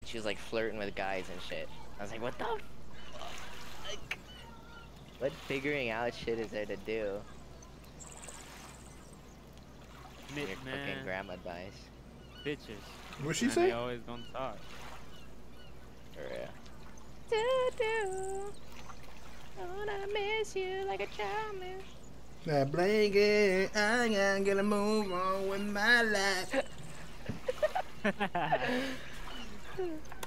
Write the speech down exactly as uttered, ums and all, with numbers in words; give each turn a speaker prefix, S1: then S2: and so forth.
S1: she was like flirting with guys and shit. I was like, what the fuck? Like, what figuring out shit is there to do?
S2: Mid,
S1: Your
S2: man.
S1: fucking grandma dies.
S2: Bitches.
S3: What she
S2: And
S3: say?
S2: They always gonna talk.
S1: For real. Do do. Gonna miss you like a child miss.
S3: That blanket, I ain't gonna move on with my life.